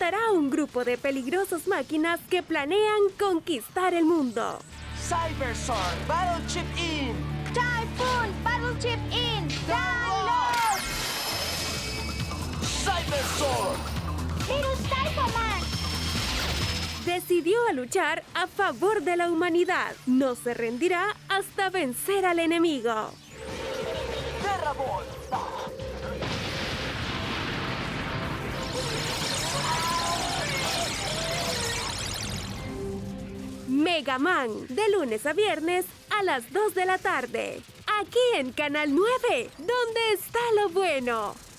enfrentará a un grupo de peligrosas máquinas que planean conquistar el mundo. Cyberzord, Battleship in. Typhoon, Battleship in. Download. Cyberzord. Virus Typhoman. Decidió a luchar a favor de la humanidad. No se rendirá hasta vencer al enemigo. Terrabol. Mega Man, de lunes a viernes a las 2 de la tarde. Aquí en Canal 9, donde está lo bueno.